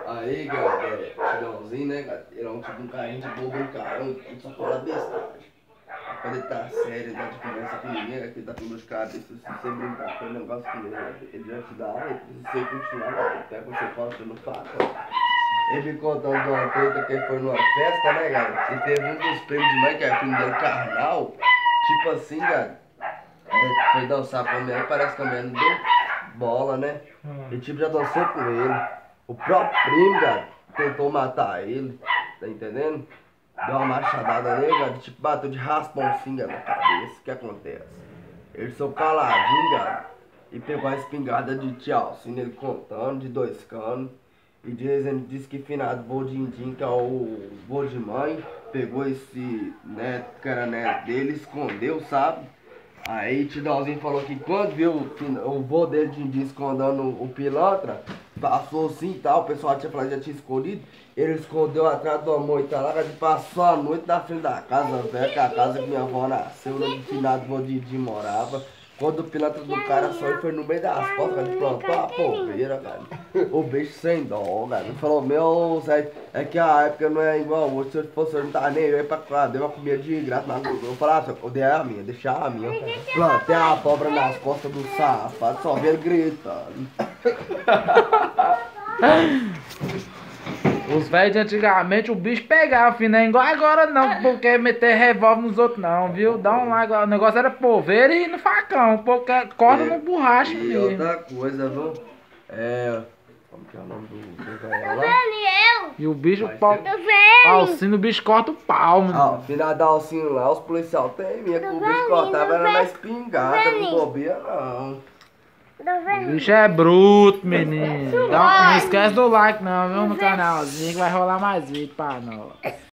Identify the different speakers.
Speaker 1: Aí, cara, Tidãozinho, né, cara? Ele é um tipo um carrinho de bobo no carro, ele só fala bestagem. Quando ele tá sério, ele tá de conversa com ninguém, que ele tá com dor de cabeça, se você brincar com o negócio com ele já te dá, se você continuar, ele pega você corta no faca. Ele me contando de uma treta que ele foi numa festa, né, cara? E teve um dos primos de mãe, que é primo dele, carnal, tipo assim, cara, foi dançar com a mulher, parece que a mulher não deu bola, né? E tipo, já dançou com ele. O próprio primo, cara, tentou matar ele, tá entendendo? Deu uma machadada nele, cara, tipo, bateu de raspão assim, cara, na cabeça. O que acontece? Ele saiu caladinho, cara, e pegou a espingarda de tchau, assim, ele contando, de 2 canos. E dizendo, disse que finado Bodindim, que é o vô de mãe, pegou esse neto, que era neto dele, escondeu, sabe? Aí Tidãozinho falou que quando viu o vô dele Dindim escondendo o pilantra, passou assim e tal, o pessoal tinha falado que já tinha escondido, ele escondeu atrás do moita lá, ele passou a noite na frente da casa velha, que é a casa que minha avó nasceu, onde o finado vô Dindim morava. Quando o pilantra do cara só foi no meio das costas, ele plantou a polveira, cara. O bicho sem dó, cara. Ele falou, meu, Zé, é que a época não é igual hoje. Se eu fosse, eu não tava nem eu ia pra cá, deu uma comida de graça, mas eu falava, eu dei a minha, deixar a minha. Plantei a cobra nas costas do safado, só vi ele gritando.
Speaker 2: Os velhos de antigamente o bicho pegava, filho, não é igual agora não, porque meter revólver nos outros não, viu? Dá um lá, o negócio era polveira e no facão, porque corta no borracha
Speaker 1: E
Speaker 2: mesmo.
Speaker 1: outra coisa, viu? Como que é o nome do velho lá?
Speaker 2: E o bicho,
Speaker 1: Mas
Speaker 2: pau,
Speaker 1: tem-
Speaker 2: Alcino, o bicho corta o pau, mano.
Speaker 1: Ó, filha da Alcinho lá, os policiais temia que o bicho cortava era na espingarda, não bobia não.
Speaker 2: O bicho é bruto, menino. Não esquece do like não, viu, no canalzinho que vai rolar mais vídeo pra nós.